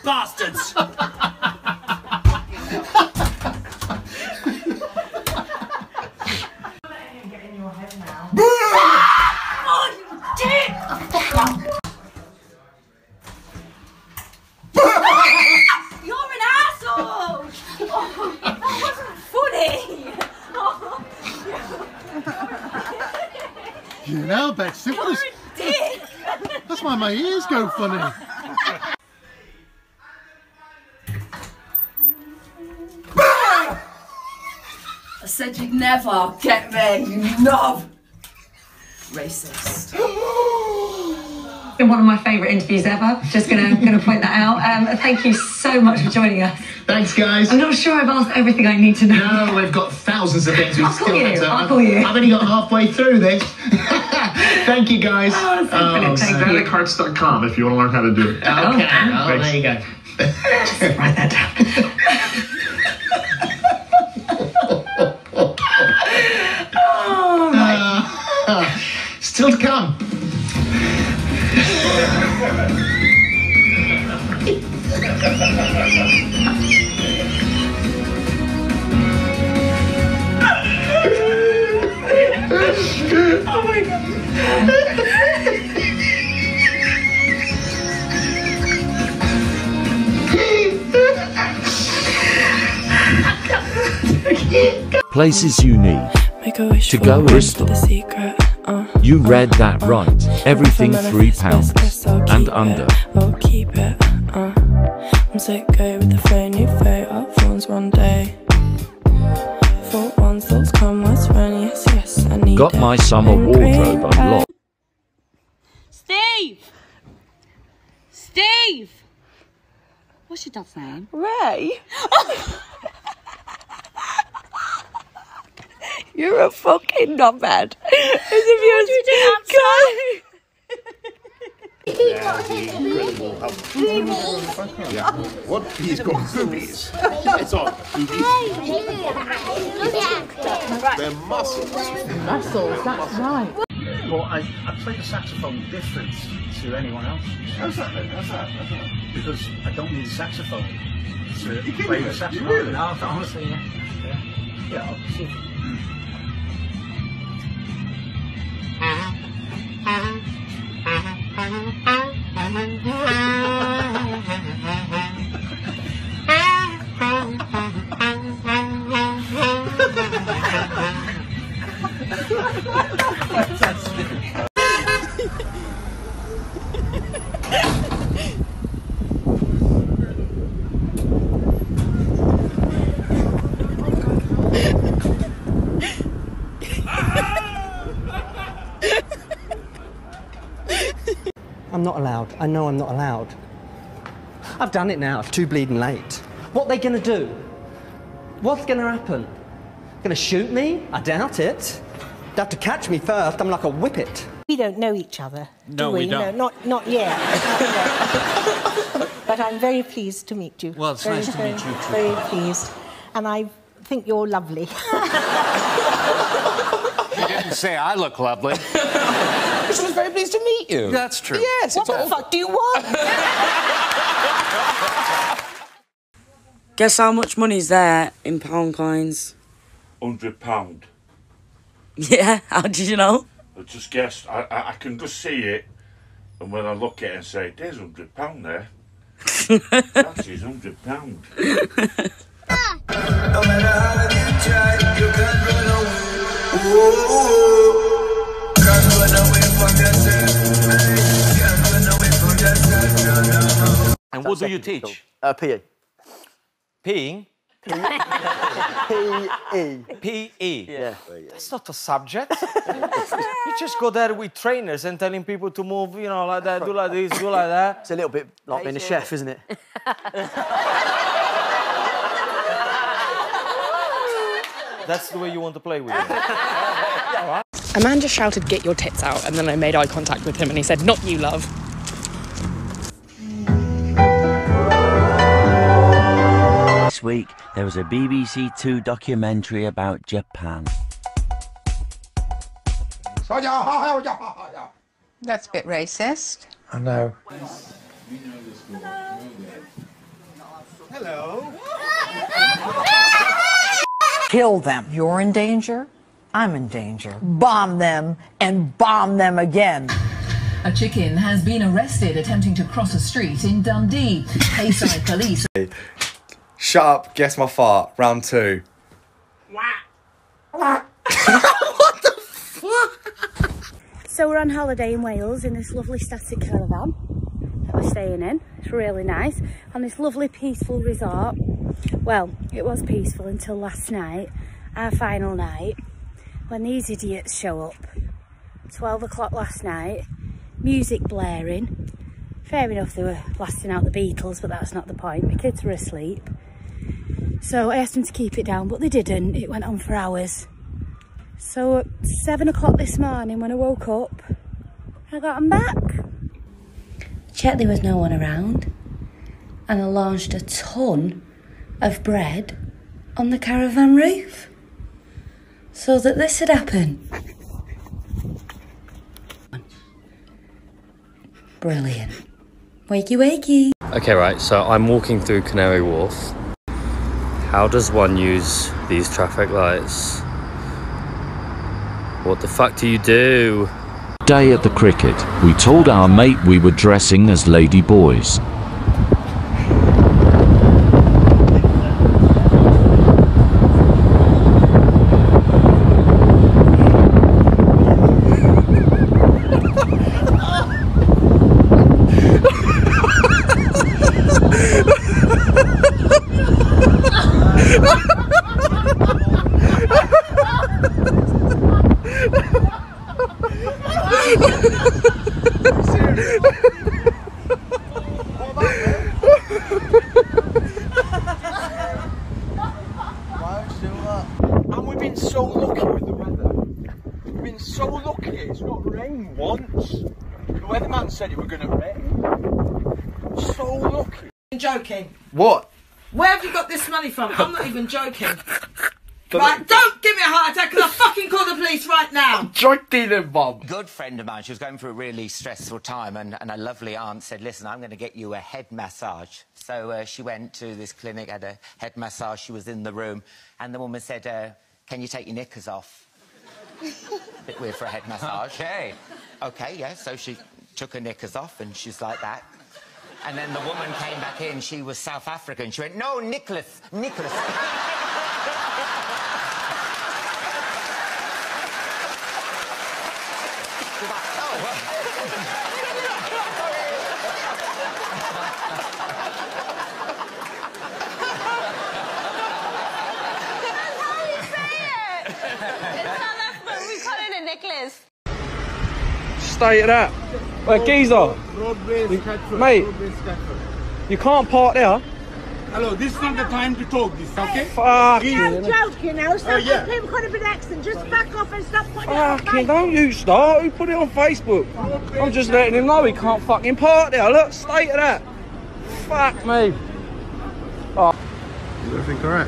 bastards! You know, Betsy, what is... That's why my ears go funny. I said you'd never get me, you knob! Racist. Been one of my favourite interviews ever. Just gonna point that out. Thank you so much for joining us. Thanks, guys. I'm not sure I've asked everything I need to know. No, we've got thousands of things we still have to... I'll call you. I've only got halfway through this. Thank you, guys. Oh, thank you. Staticcards.com if you want to learn how to do it. Okay. Oh, there you go. Just write that down. Oh, right. Still to come. Oh my God. Places you need to go Bristol. You read that right. Everything £3 and under. I'll keep it. I'm so good with the phone, new photo phones one day. Thought ones, thoughts come with when yes, I need Got my summer wardrobe unlocked. Steve! Steve! What's your dad's name? Ray? You're a fucking knobhead. As if you Yeah. What? He's got boobies. It's on. They're muscles. Muscles, that's right. Well, I play the saxophone different to anyone else. How's that then? How's that? Because I don't need a saxophone to play the saxophone. Really? No, honestly, yeah. Yeah, I'll see. I'm not allowed. I know I'm not allowed. I've done it now. It's too bleeding late. What are they going to do? What's going to happen? Going to shoot me? I doubt it. They have to catch me first. I'm like a whippet. We don't know each other, No, do we? we don't. No, not yet. But I'm very pleased to meet you. Well, it's nice to meet you too. Very pleased. And I think you're lovely. You didn't say I look lovely. She was very pleased to meet you. That's true. Yes. What the fuck do you want? Guess how much money's there in pound coins? £100. Yeah, how did you know? I just guessed. I can just see it, and when I look at it and say, "There's £100 there." That is £100. No matter how you try, you can't run away. Can't run away from yourself. Can't run away from yourself. And what do you teach? PE. Peeing? P.E. P.E. Yeah. That's not a subject. You just go there with trainers and telling people to move, you know, like that, do like this, do like that. It's a little bit like being a chef, isn't it? That's the way you want to play with it. A man just shouted, "Get your tits out," and then I made eye contact with him and he said, "Not you, love." This week, there was a BBC Two documentary about Japan. That's a bit racist. I know. Hello. Kill them. You're in danger. I'm in danger. Bomb them and bomb them again. A chicken has been arrested attempting to cross a street in Dundee. Bayside police. Shut up, guess my fart. Round 2. What the fuck? So we're on holiday in Wales in this lovely static caravan that we're staying in. It's really nice. On this lovely peaceful resort. Well, it was peaceful until last night, our final night, when these idiots show up. 12 o'clock last night. Music blaring. Fair enough, they were blasting out the Beatles, but that's not the point. My kids were asleep. So I asked them to keep it down, but they didn't. It went on for hours. So at 7 o'clock this morning when I woke up, I got them back. Checked there was no one around. And I launched a ton of bread on the caravan roof. So that this had happened. Brilliant. Wakey wakey. Okay, right, so I'm walking through Canary Wharf. How does one use these traffic lights? What the fuck do you do? Day at the cricket, we told our mate we were dressing as lady boys. And we've been so lucky with the weather. We've been so lucky. It's not rained once. The weatherman said it were going to rain. So lucky. I'm joking. What? Where have you got this money from? I'm not even joking. Right, don't give me a heart attack because I'll fucking call the police right now. Joking, Bob. Good friend of mine, she was going through a really stressful time, and a lovely aunt said, listen, I'm going to get you a head massage. So she went to this clinic, had a head massage, she was in the room, and the woman said, can you take your knickers off? Bit weird for a head massage. Okay. Okay, yeah, so she took her knickers off, and she's like that. And then the woman came back in, she was South African, she went, no, Nicholas. Stay at that. Wait, geezer. Mate, you can't park there. Hello, this is not the time to talk this, okay? Fucking. I'm joking now. Stop putting people could have been accent. Just back off and stop putting it on Fucking, don't you start. Who put it on Facebook? I'm just letting him know he can't fucking park there. Look, stay at that. Fuck me. Oh. Is everything correct?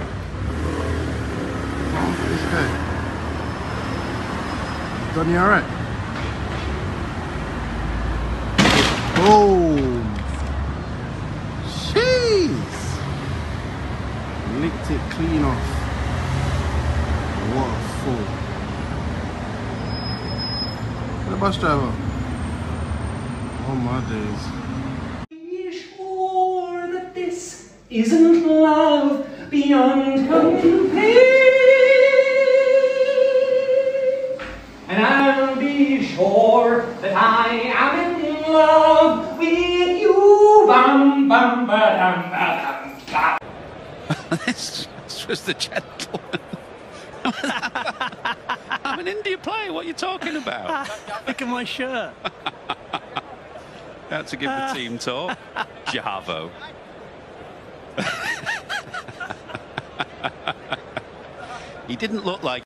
This guy. Done you alright? Boom! Jeez! Licked it clean off. What a fool. The bus driver. Oh my days. Be sure that this isn't love beyond compare. And I'll be sure that I am in love with you. Bum, bum, ba, dum, ba, dum, ba. This was the gentleman. I'm an India player. What are you talking about? Look at my shirt. Had to give the team talk. Javo. He didn't look like.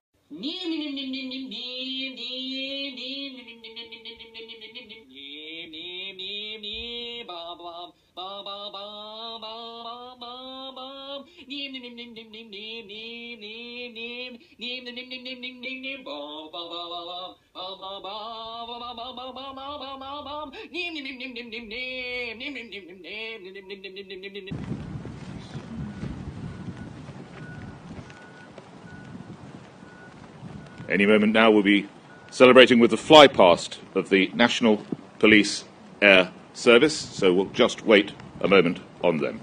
Any moment now we'll be celebrating with the fly past of the National Police Air Service, so we'll just wait a moment on them.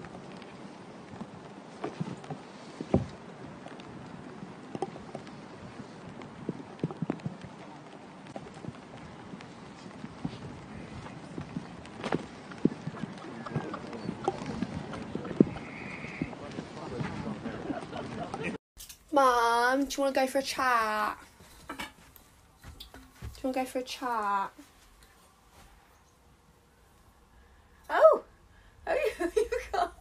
Mum, do you want to go for a chat? Do you want to go for a chat? Oh, you got.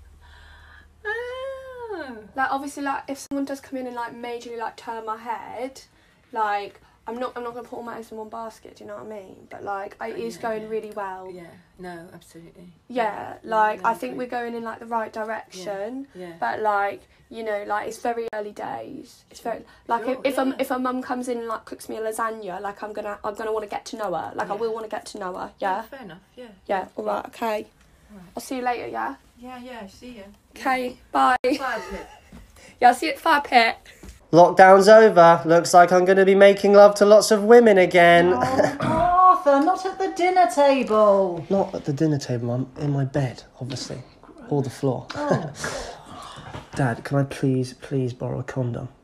Oh. Like obviously, like if someone does come in and like majorly like turn my head, like I'm not gonna put all my eggs in one basket. Do you know what I mean? But like it is going really well. Yeah. No, absolutely. Yeah, like I think we're going in like the right direction. Yeah. But like you know, like it's very early days. It's very like if a mum comes in and like cooks me a lasagna, like I'm gonna want to get to know her. Like I will want to get to know her. Yeah. Fair enough. Yeah. Yeah. All right. Okay. All right. I'll see you later. Yeah. Yeah. See you. Okay. Bye. Bye, Pip. Yeah. I'll see you at Fire Pit. Lockdown's over. Looks like I'm going to be making love to lots of women again. Arthur, not at the dinner table. Not at the dinner table. I'm in my bed, obviously, or the floor. Oh. Dad, can I please borrow a condom?